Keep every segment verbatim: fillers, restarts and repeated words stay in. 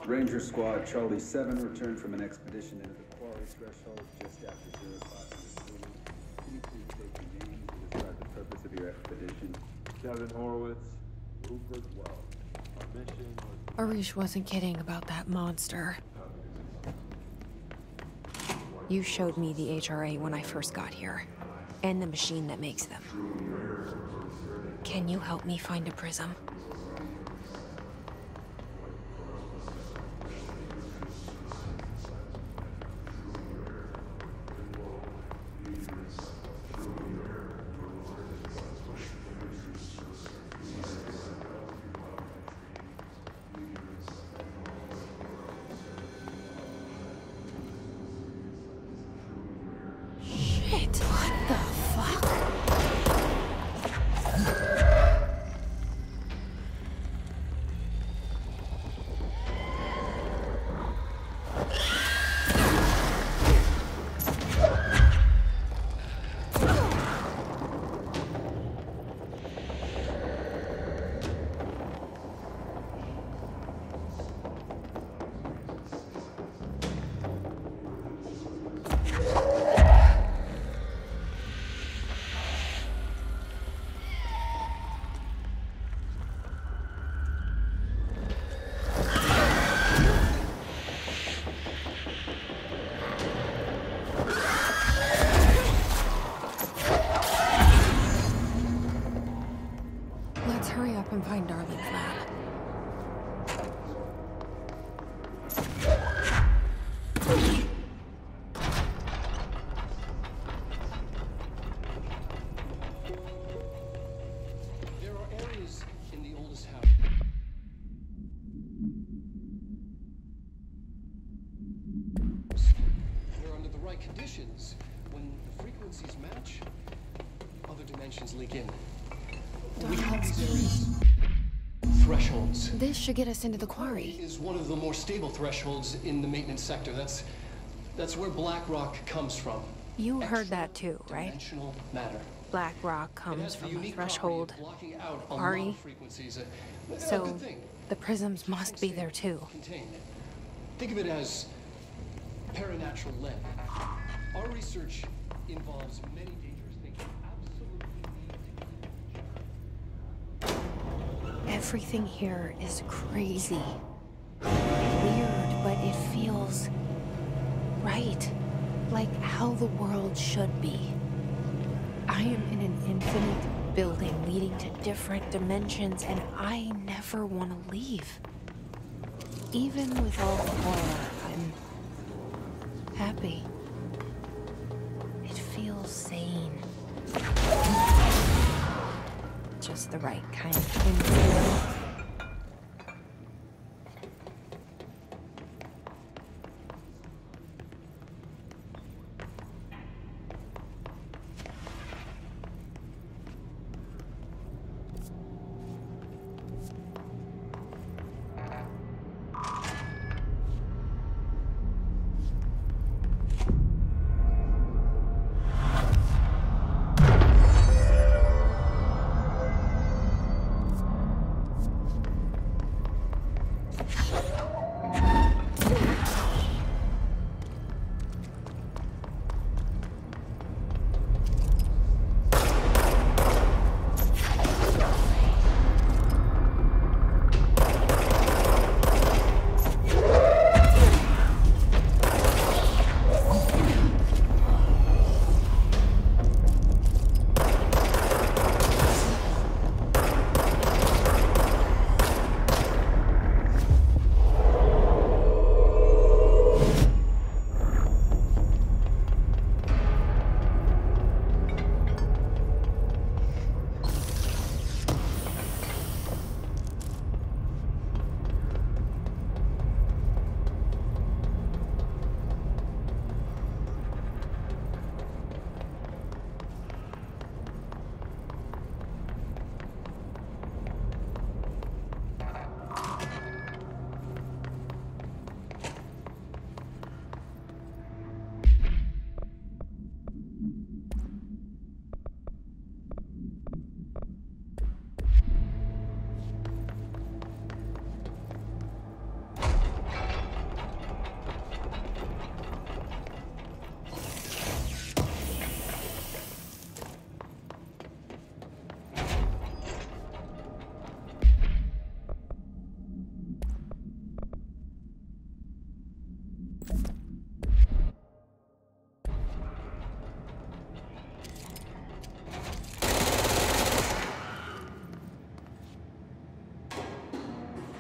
Ranger Squad Charlie seven returned from an expedition into the quarry threshold just after zero five hundred. Can you please state your name and describe the purpose of your expedition? Kevin Horowitz, Rupert Wells. Our mission was... Arish wasn't kidding about that monster. You showed me the H R A when I first got here, and the machine that makes them. Can you help me find a prism? And find Darlene's lab. There are areas in the oldest house. Where under the right conditions, when the frequencies match, other dimensions leak in. We call these areas thresholds. This should get us into the quarry. Is one of the more stable thresholds in the maintenance sector. That's that's where black rock comes from. You heard that too, right? Dimensional matter. Black rock comes from a threshold. Ari. Uh, so the prisms must be there too. Contained. Think of it as paranatural lead. Our research involves many dangerous things. Everything here is crazy. Weird, but it feels right. Like how the world should be. I am in an infinite building leading to different dimensions, and I never want to leave. Even with all the horror, I'm happy. It feels sane. Just the right kind of thing.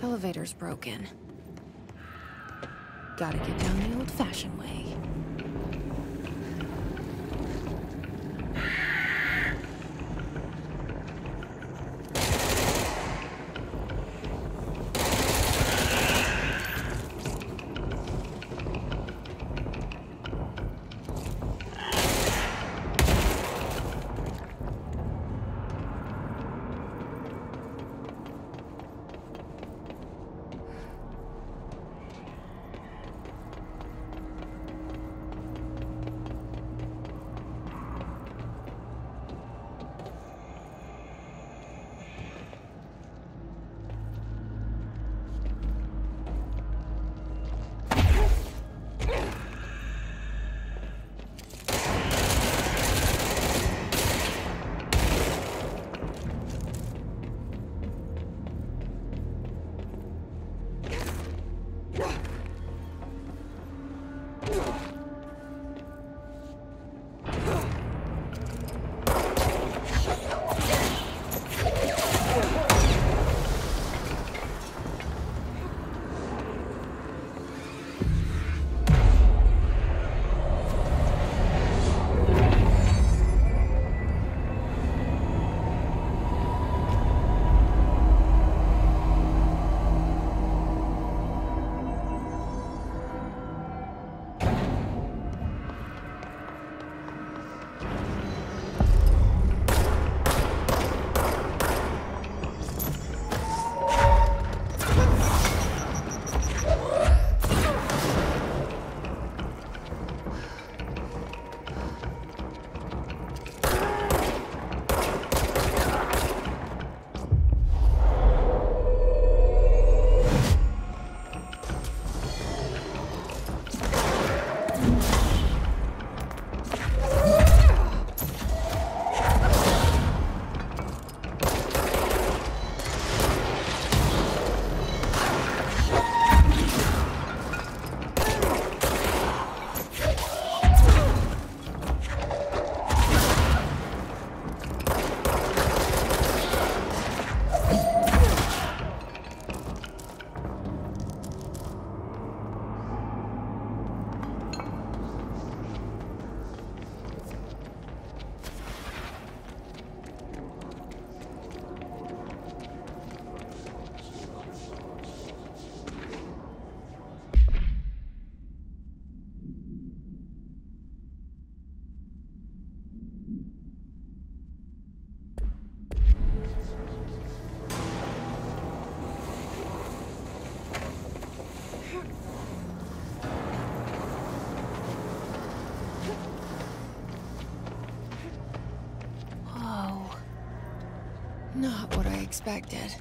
Elevator's broken. Gotta get down the old-fashioned way. Not what I expected.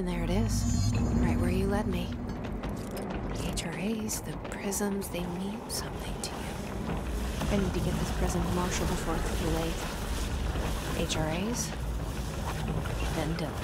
And there it is, right where you led me. The H R As, the prisms, they mean something to you. I need to get this prism to Marshall before it's too late. H R As, then Dylan.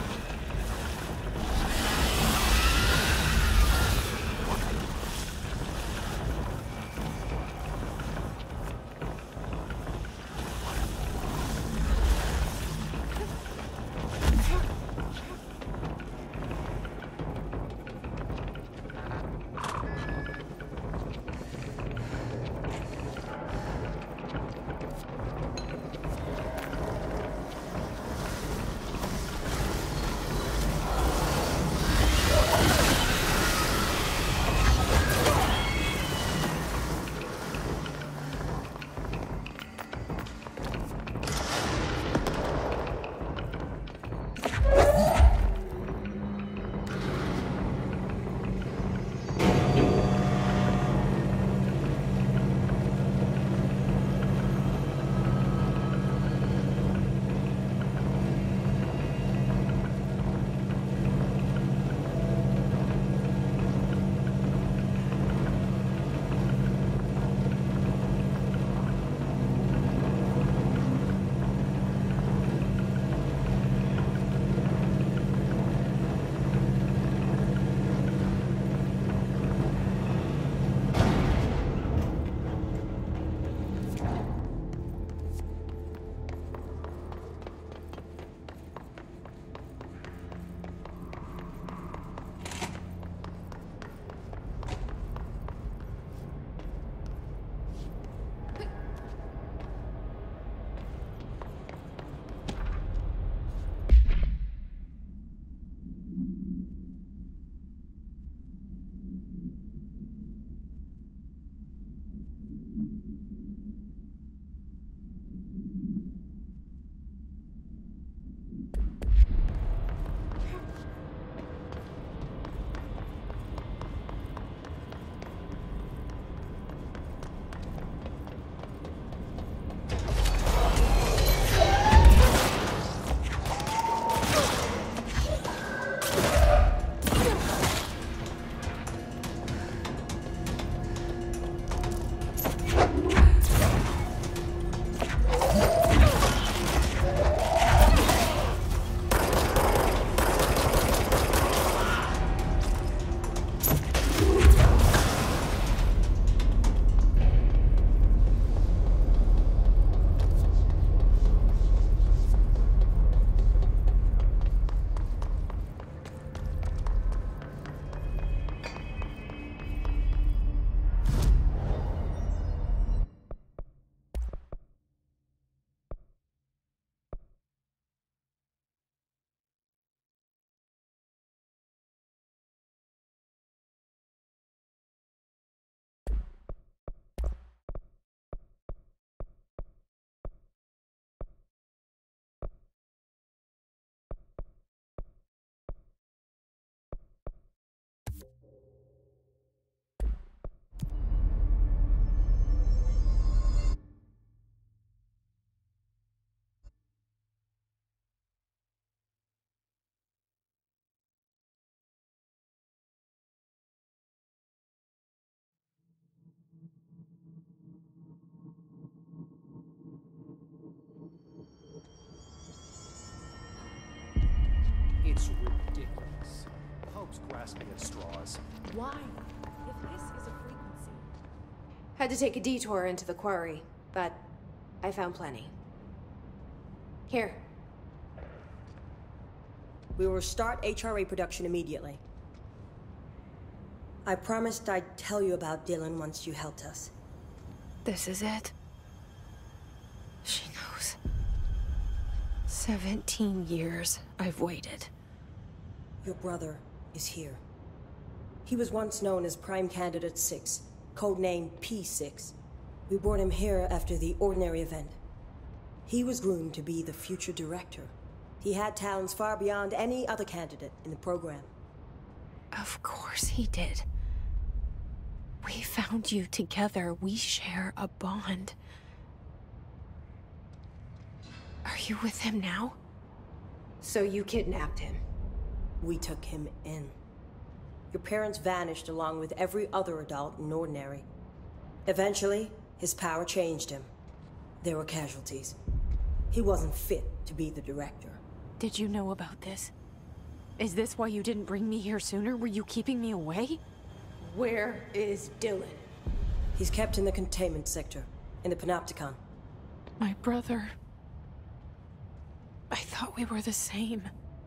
It's ridiculous. Pope's grasping at straws. Why? If this is a frequency... Had to take a detour into the quarry, but I found plenty. Here. We will start H R A production immediately. I promised I'd tell you about Dylan once you helped us. This is it. She knows. Seventeen years I've waited. Your brother is here. He was once known as Prime Candidate six, codenamed P six. We brought him here after the Ordinary event. He was groomed to be the future director. He had talents far beyond any other candidate in the program. Of course he did. We found you together. We share a bond. Are you with him now? So you kidnapped him. We took him in. Your parents vanished along with every other adult in Ordinary. Eventually, his power changed him. There were casualties. He wasn't fit to be the director. Did you know about this? Is this why you didn't bring me here sooner? Were you keeping me away? Where is Dylan? He's kept in the containment sector, in the Panopticon. My brother. I thought we were the same.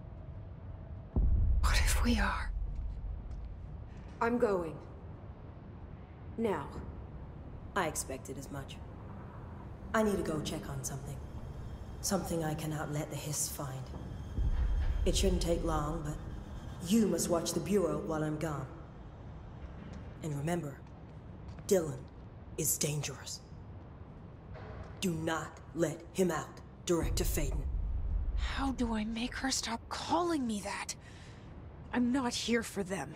What if we are? I'm going. Now. I expected as much. I need to go check on something. Something I cannot let the Hiss find. It shouldn't take long, but you must watch the Bureau while I'm gone. And remember, Dylan is dangerous. Do not let him out, Director Faden. How do I make her stop calling me that? I'm not here for them.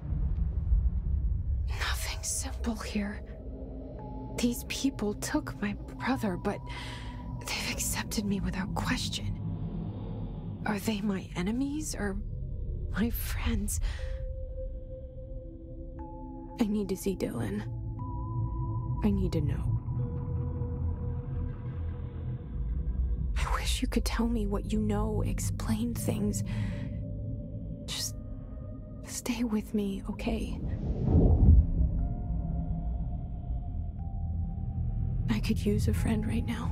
Nothing simple here. These people took my brother, but they've accepted me without question. Are they my enemies or my friends? I need to see Dylan. I need to know. I wish you could tell me what you know, explain things. Just stay with me, okay? I could use a friend right now.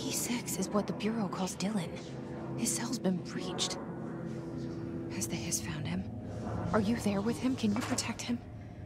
P six is what the Bureau calls Dylan. His cell's been breached. Has the Hiss found him? Are you there with him? Can you protect him?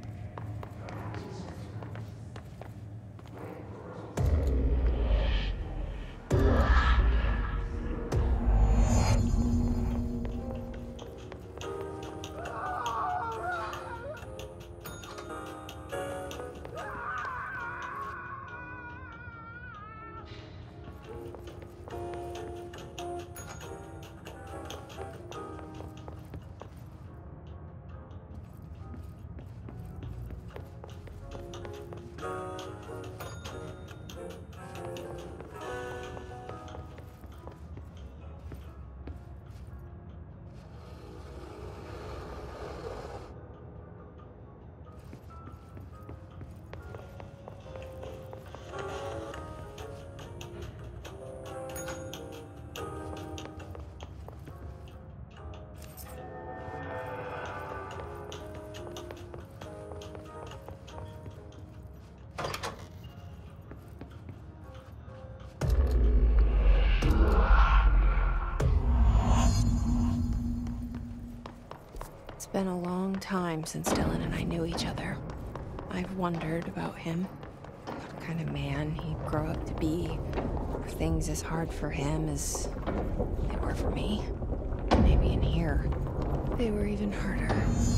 It's been a long time since Dylan and I knew each other. I've wondered about him. What kind of man he'd grow up to be. Were things as hard for him as they were for me? Maybe in here, they were even harder.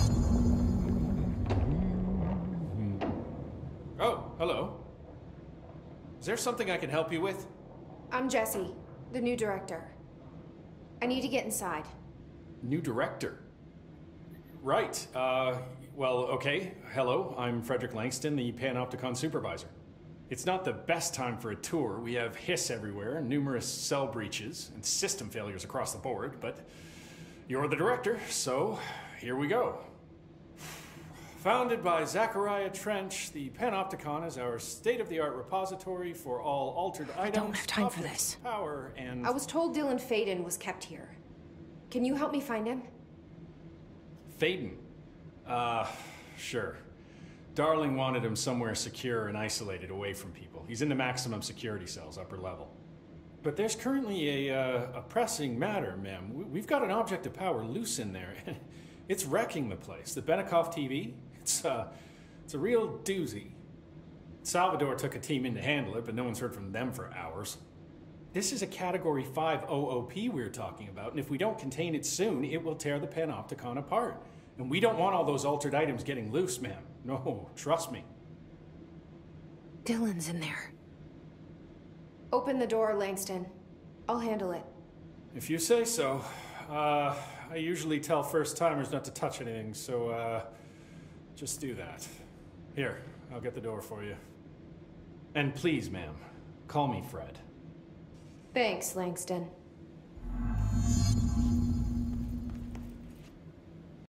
Oh, hello. Is there something I can help you with? I'm Jesse, the new director. I need to get inside. New director? Right. Uh, well, okay. Hello, I'm Frederick Langston, the Panopticon supervisor. It's not the best time for a tour. We have Hiss everywhere, numerous cell breaches, and system failures across the board, but you're the director, so here we go. Founded by Zachariah Trench, the Panopticon is our state-of-the-art repository for all altered items, I don't have time for objects, this. Power, and... I was told Dylan Faden was kept here. Can you help me find him? Faden? Uh, sure. Darling wanted him somewhere secure and isolated away from people. He's in the maximum security cells, upper level. But there's currently a, uh, a pressing matter, ma'am. We've got an object of power loose in there. It's wrecking the place. The Benikoff T V, it's, uh, it's a real doozy. Salvador took a team in to handle it, but no one's heard from them for hours. This is a Category five O O P we're talking about, and if we don't contain it soon, it will tear the Panopticon apart. And we don't want all those altered items getting loose, ma'am. No, trust me. Dylan's in there. Open the door, Langston. I'll handle it. If you say so. Uh, I usually tell first-timers not to touch anything, so, uh, just do that. Here, I'll get the door for you. And please, ma'am, call me Fred. Thanks, Langston.